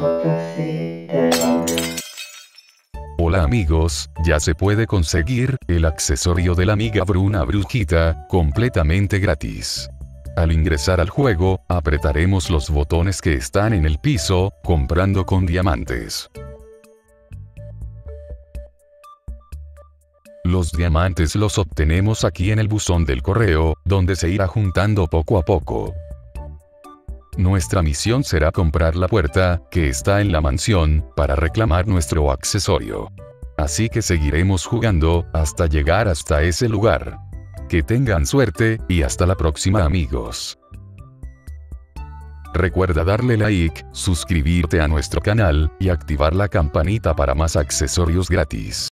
Hola amigos, ya se puede conseguir el accesorio de la amiga Bruna Brujita, completamente gratis. Al ingresar al juego, apretaremos los botones que están en el piso, comprando con diamantes. Los diamantes los obtenemos aquí en el buzón del correo, donde se irá juntando poco a poco. Nuestra misión será comprar la puerta, que está en la mansión, para reclamar nuestro accesorio. Así que seguiremos jugando, hasta llegar hasta ese lugar. Que tengan suerte, y hasta la próxima amigos. Recuerda darle like, suscribirte a nuestro canal, y activar la campanita para más accesorios gratis.